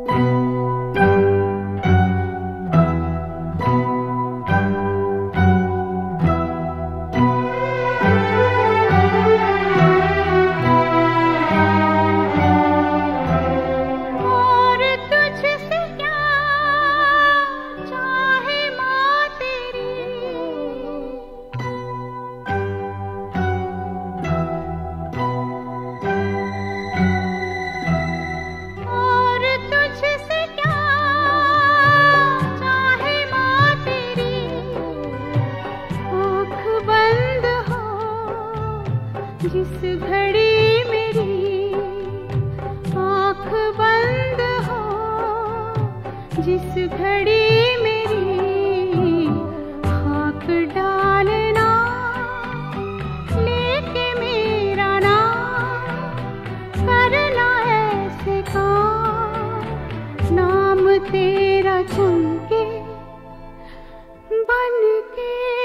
जिस घड़ी मेरी आँख बंद हो, जिस घड़ी मेरी खाक डालना, लेके मेरा नाम करना ऐसे काम, नाम तेरा चमके बन के